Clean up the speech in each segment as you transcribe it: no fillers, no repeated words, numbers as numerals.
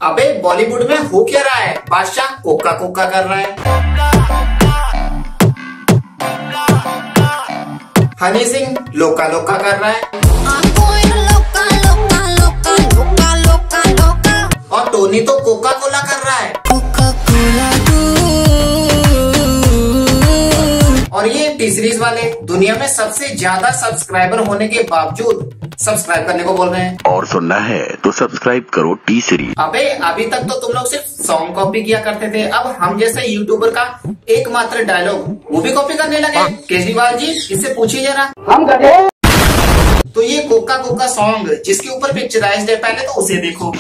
अबे बॉलीवुड में हो क्या रहा है? बादशाह कोका कोका कर रहा है, हनी सिंह लोका लोका कर रहा है, और टोनी तो कोका कोला कर रहा है। और ये टी सीरीज वाले दुनिया में सबसे ज्यादा सब्सक्राइबर होने के बावजूद सब्सक्राइब करने को बोल रहे हैं। और सुनना है तो सब्सक्राइब करो टी सीरीज। अबे अभी तक तो तुम लोग सिर्फ सॉन्ग कॉपी किया करते थे, अब हम जैसे यूट्यूबर का एकमात्र डायलॉग वो भी कॉपी करने लगे। केजरीवाल जी इससे पूछिए जरा, हम गधे। तो ये कोका कोका सॉन्ग जिसके ऊपर पिक्चराइज्ड है, पहले तो उसे देखो।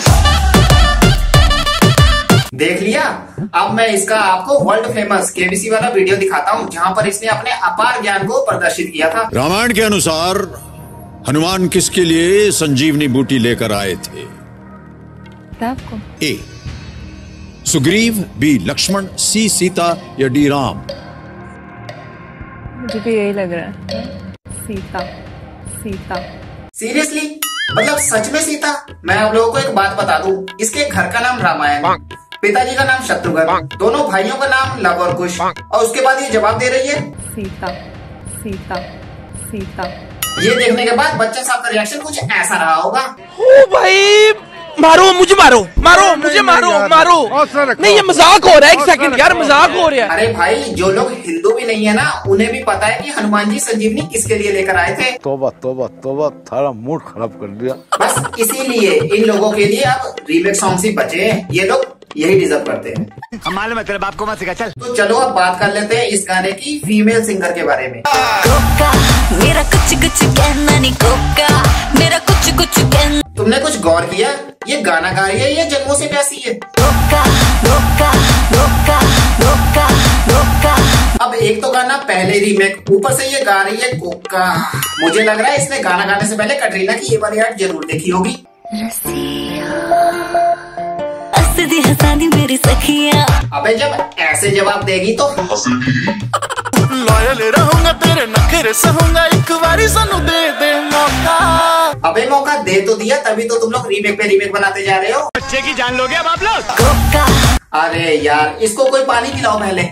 देख लिया? अब मैं इसका आपको वर्ल्ड फेमस केबीसी वाला वीडियो दिखाता हूँ, जहाँ पर इसने अपने अपार ज्ञान को प्रदर्शित किया था। रामायण के अनुसार हनुमान किसके लिए संजीवनी बूटी लेकर आए थे? A Sugriv, B Lakshman, C Sita या डी राम? मुझे भी यही लग रहा है, सीता। सीता सीरियसली? मतलब सच में सीता? मैं आप लोगों को एक बात बता दूं, इसके घर का नाम रामायण, पिताजी का नाम शत्रुघ्न, दोनों भाइयों का नाम लव और कुश, और उसके बाद ये जवाब दे रही है सीता सीता सीता। ये देखने के बाद बच्चा साहब का रिएक्शन कुछ ऐसा रहा होगा। ओ भाई मारो मुझे, मारो मारो मुझे, मारो मारो। नहीं ये मजाक हो रहा है, एक सेकंड यार, मजाक हो रहा है। अरे भाई जो लोग हिंदू भी नहीं है ना, उन्हें भी पता है कि हनुमान जी संजीवनी किसके लिए लेकर आए थे। तोबा तोबा तोबा, थारा मूड खराब कर दिया। बस इसीलिए इन लोगों के लिए अब रीमेक सॉन्ग्स ही बचे हैं, ये लोग यही डिजर्व करते हैं। मालूम है तेरे बाप को मत सिखा, चल। तो चलो अब बात कर लेते हैं इस गाने की फीमेल सिंगर के बारे में। कोका मेरा कुछ कुछ कहना नहीं, कोका मेरा कुछ कुछ कहना। तुमने कुछ गौर किया, ये गाना गा रही है ये जन्मों से प्यासी है। कोका कोका कोका कोका कोका। अब एक तो गाना पहले रीमेक, ऊपर से ये गा रही है कोका। मुझे लग रहा है इसने गाना गाने से पहले कटरीना की ये वाली ऐड जरूर देखी होगी। हसानी मेरी सखिया। अबे जब ऐसे जवाब देगी तो लॉयल रहूंगा तेरे नखरे सहूंगा, एक बारी सानू दे दे मौका। अबे मौका दे तो दिया, तभी तो तुम लोग रीमेक पे रीमेक बनाते जा रहे हो। बच्चे की जान लोगे अब आप लोग। कोका अरे यार इसको कोई पानी पिलाओ पहले।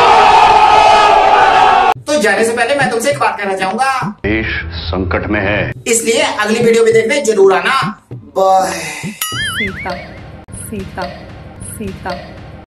तो जाने से पहले मैं तुमसे एक बात कहना चाहूंगा, देश संकट में है, इसलिए अगली वीडियो भी देखने जरूर आना। बाय। सीता सीता सीता।